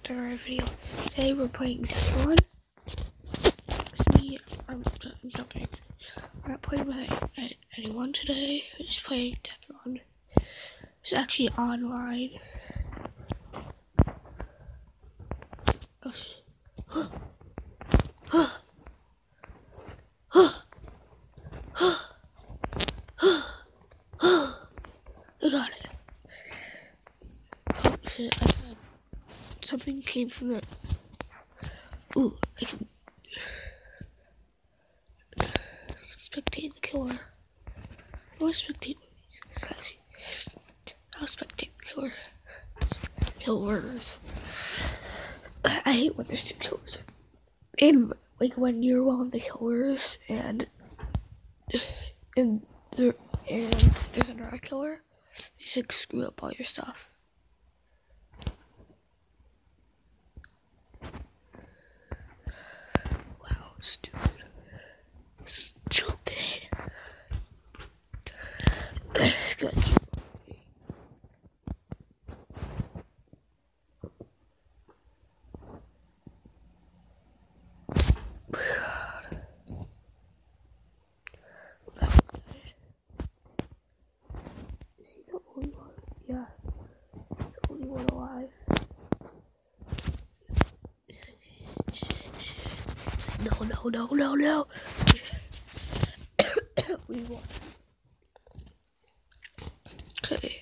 to our video. Today we're playing Death Run. It's me. I'm jumping. We're not playing with anyone today. We're just playing Death Run. It's actually online. Oh shit. I got it. Oh shit, I thought something came from the... Ooh, I can spectate the killer. I'll spectate the killer. Killers. I hate when there's two killers. And like when you're one of the killers and there's another killer, you should screw up all your stuff. Wow, stupid. It's good. Is he the only one? Yeah, the only one alive. No. We won. Okay.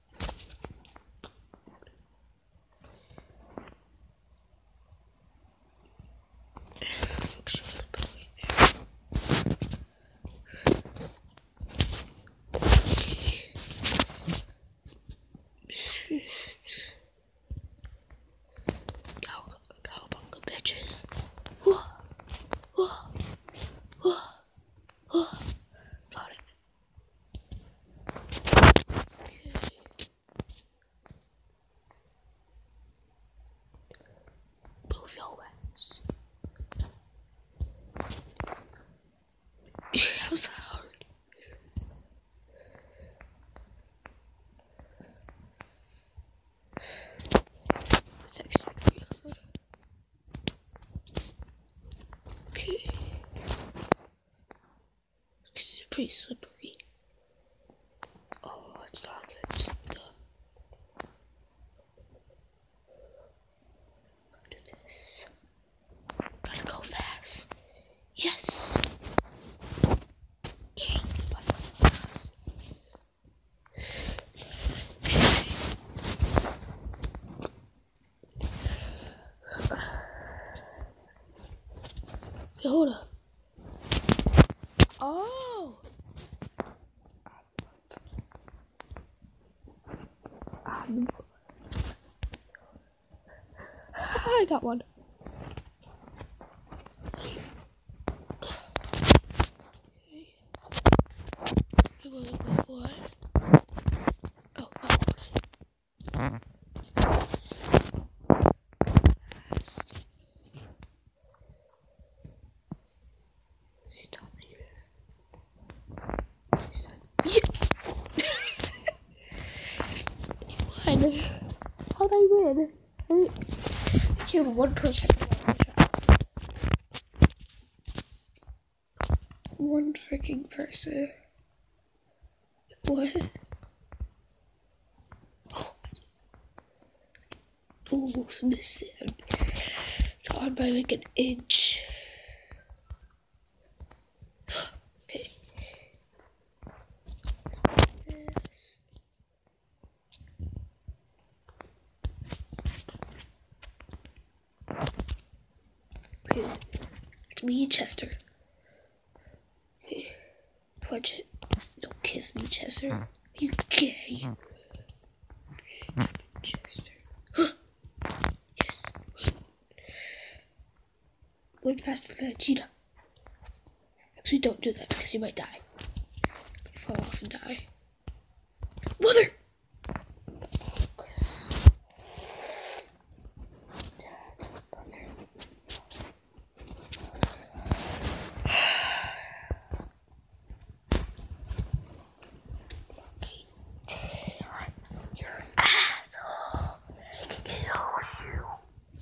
Cowabunga bitches. Got it. Okay. Move your ass. How's that hard? It's actually pretty hard. Okay. It's pretty slippery. Oh, it's not good. It's do this. Gotta go fast. Yes. Okay. Hold up. Oh. I got one. What? Oh. Stop here. Won. How'd I win? I killed one person. One freaking person. What? Oh. Almost missed it. God, by like an inch. Okay. Yes. Okay. It's me and Chester. Okay. Watch it. Don't kiss me, Chester. You gay. Chester. Yes. Run faster than a cheetah. Actually, don't do that because you might die. You fall off and die. Mother! You're an asshole. I can kill you.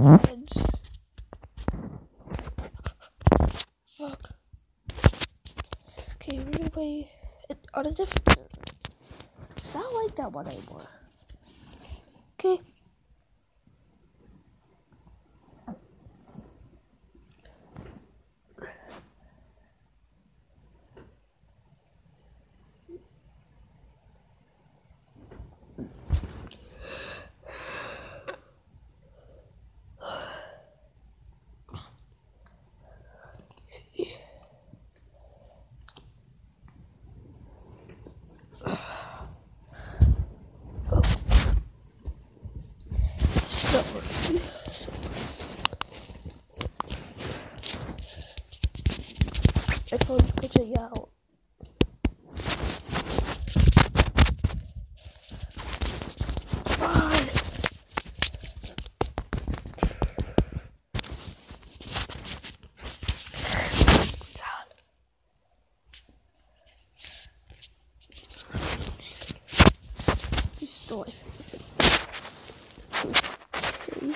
friends. Fuck. Okay, we're gonna play it on a different server. It's not like that one anymore. Okay. My phone's glitching out. God. Destroy. Okay.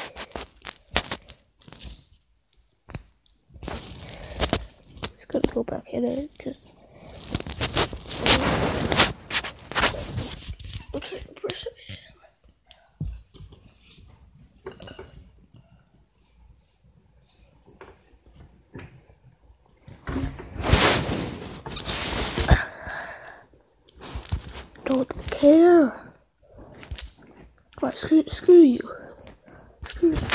Just gonna go back in it because. Okay, press it. Don't care. Alright, screw you. Screw you.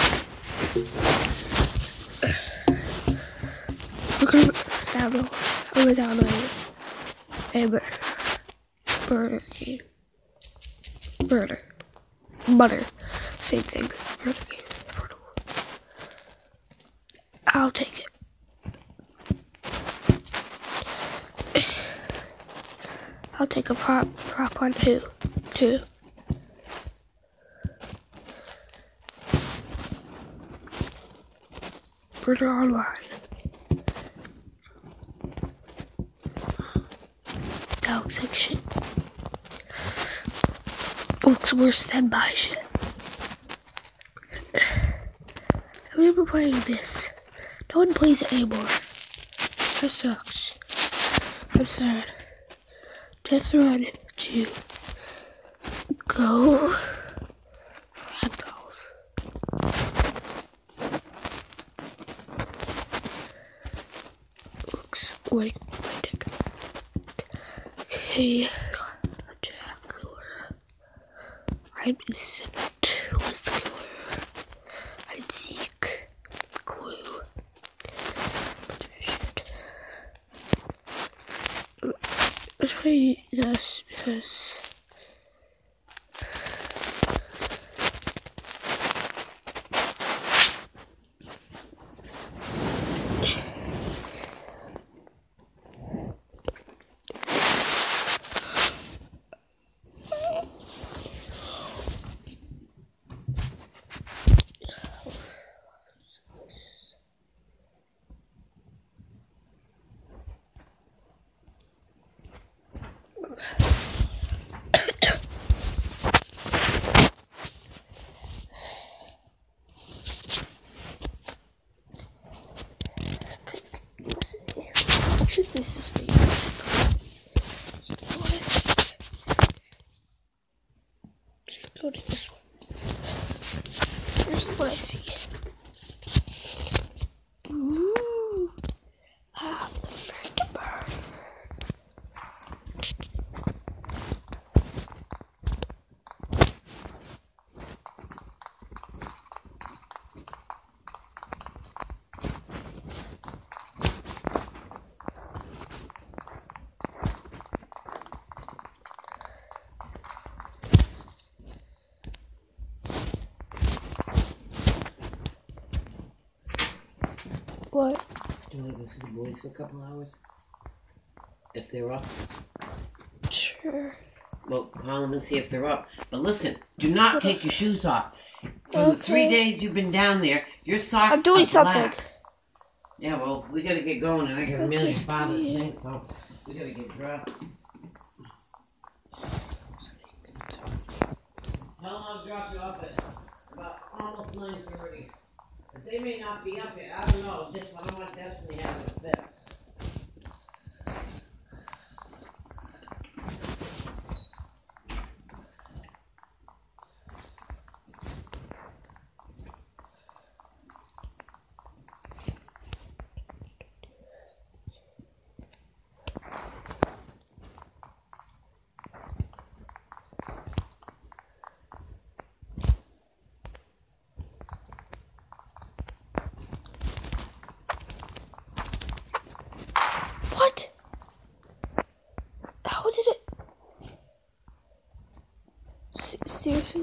We're gonna download. I'm gonna download a Burger King. Burger. Butter. Same thing. Burger King. I'll take it. I'll take a prop on two. Burger online. That looks like shit. Looks worse than my shit. I remember playing this. No one plays it anymore. That sucks. I'm sad. Death Run 2. Go. Ragdoll. Looks like my dick. Okay. Jack Killer. I'm innocent. Was the killer. I didn't seek. Clue. Shit. Let's play this because. This is me. Just go to this one. Here's what I see. Ooh. Ah, the freaking bird. What? Do you want to go see the boys for a couple hours? If they're up? Sure. Well, call them and see if they're up. But listen, do not take your shoes off. For the 3 days you've been down there, your socks I'm doing are something. black. Yeah, well, we gotta get going, and I got a million fathers things, so we gotta get dressed. Tell them I'll drop you off at about almost 9:30. But they may not be up yet. I don't know. This one I want definitely have it there. What? How did it? Seriously?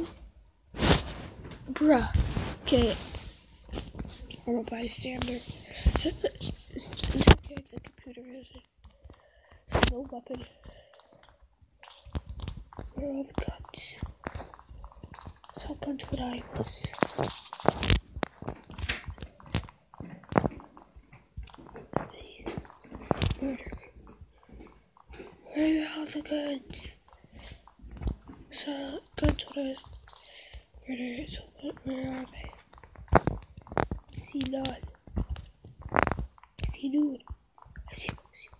Bruh. Okay. I'm a bystander. It's okay if the computer has it. There's no weapon. Where are all the guns? So guns what I was. Where the hell are the guns? So guns what I was. Where are they? I see none. I see none. I see.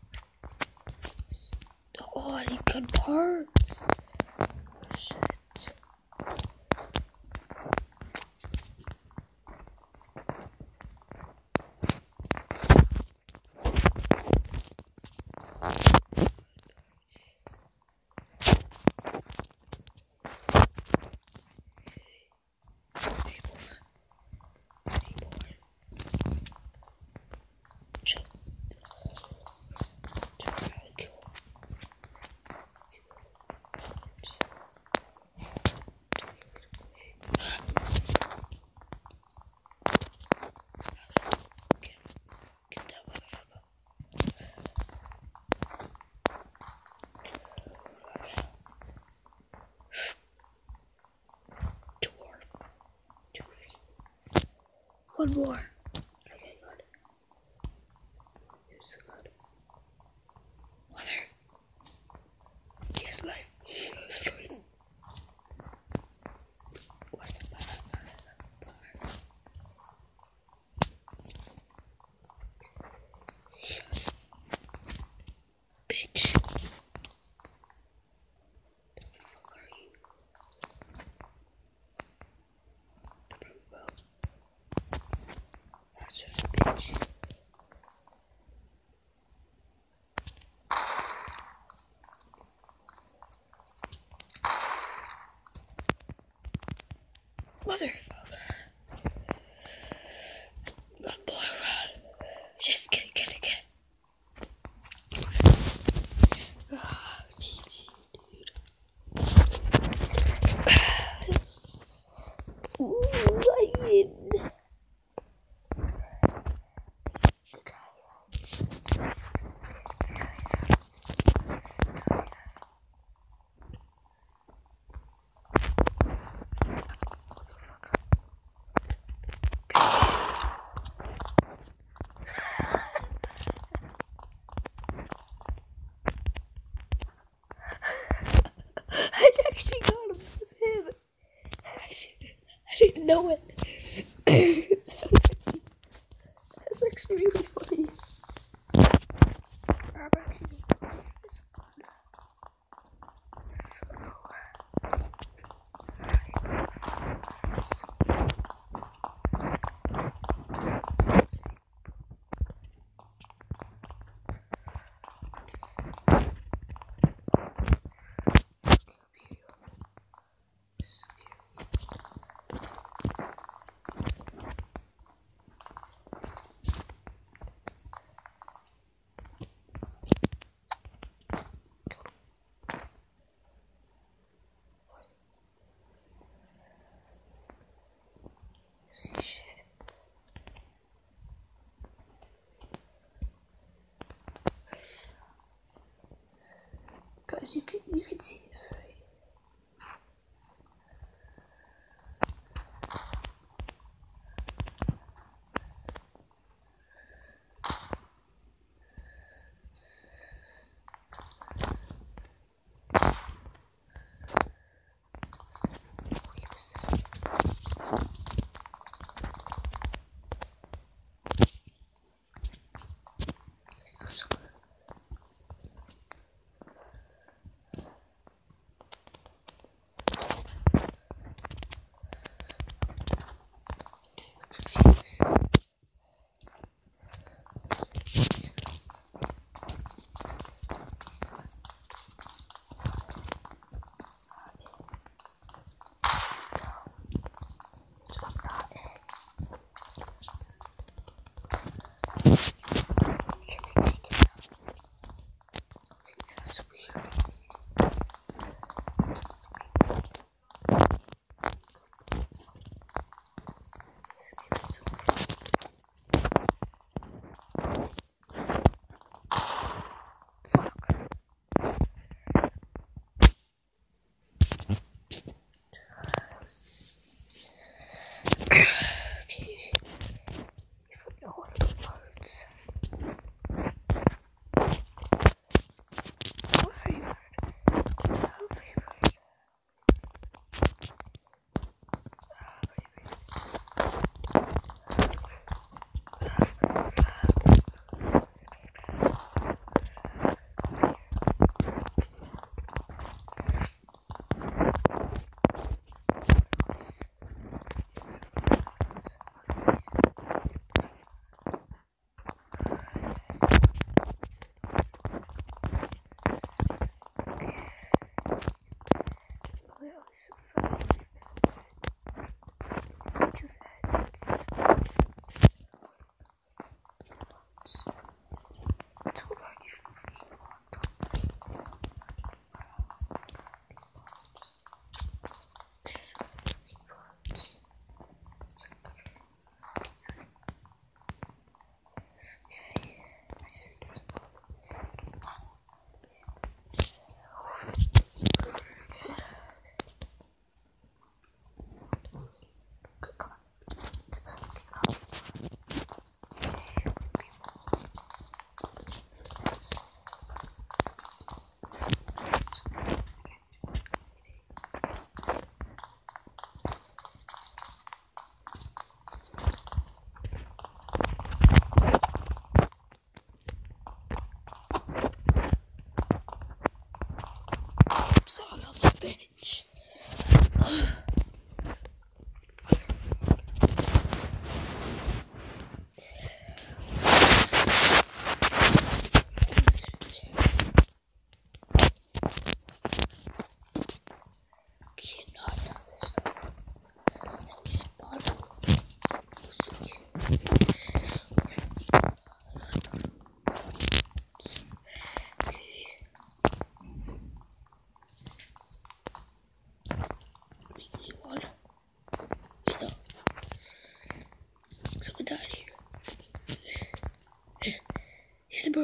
Oh, I need gun parts. Shit. One more. Okay, good. Here's the gun. Mother. He has life. Where's the bar? Bitch. The fuck are you? That's right, bitch. Motherfucker. My boyfriend. Just kidding. Ah, GG, dude. Ryan. I actually got him. That was him. I didn't know it. That's actually really funny. I'm actually gonna use this one. Shit. Guys, you can see this, right?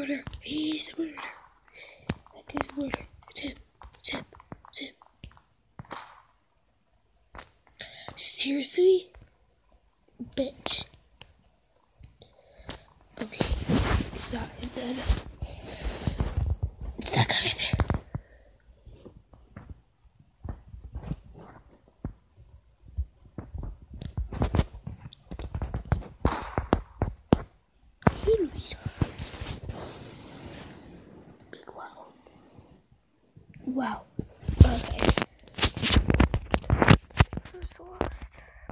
murderer. He's the murderer. That is the murderer. It's him. It's him. It's him. Seriously? Bitch. Okay. It's not him then. It's that guy right there. Wow. Okay. Who's the worst?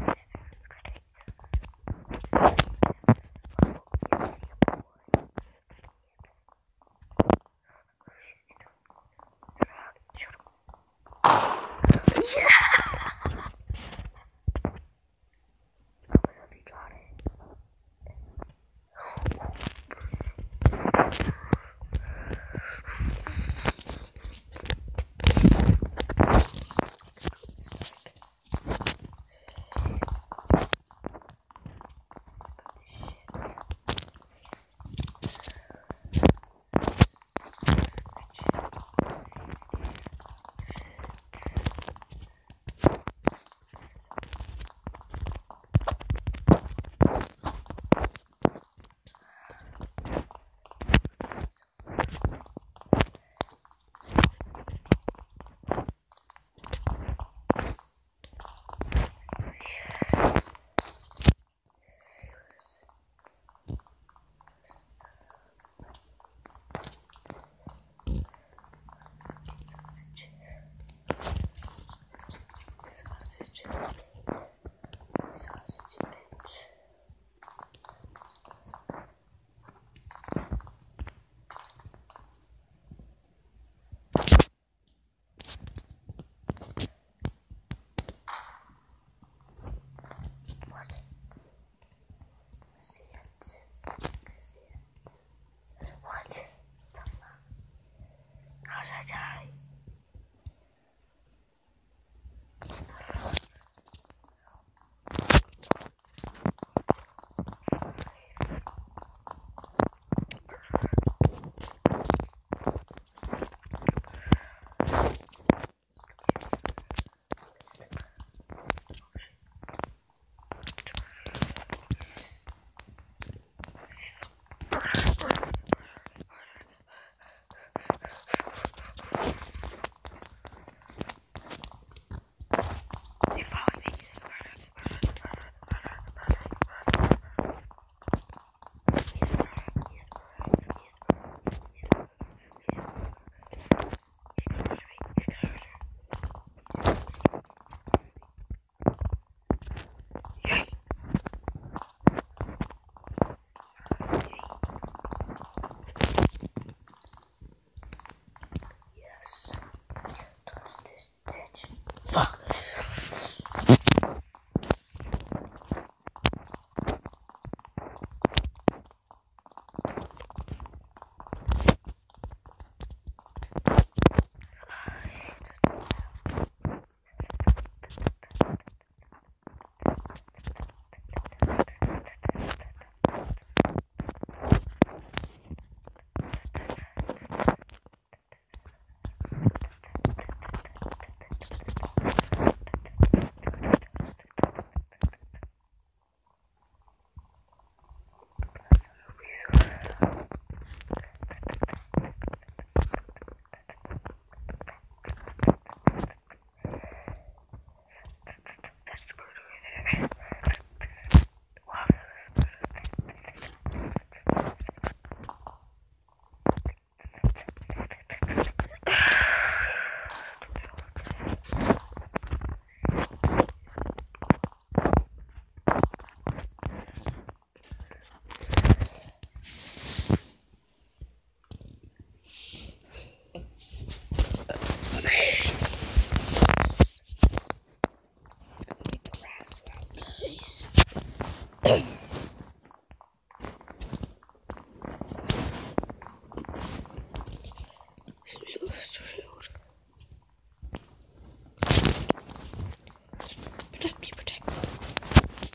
Fuck.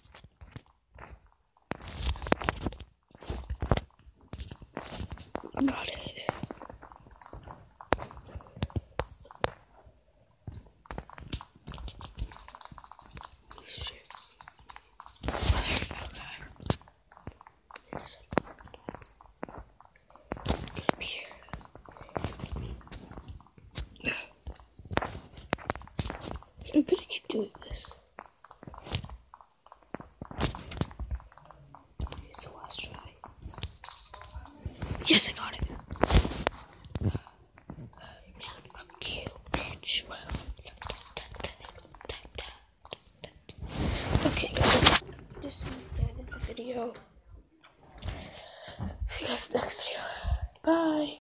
I'm not Yes, I got it. Fuck you, bitch. Okay, guys. This was the end of the video. See you guys next video. Bye.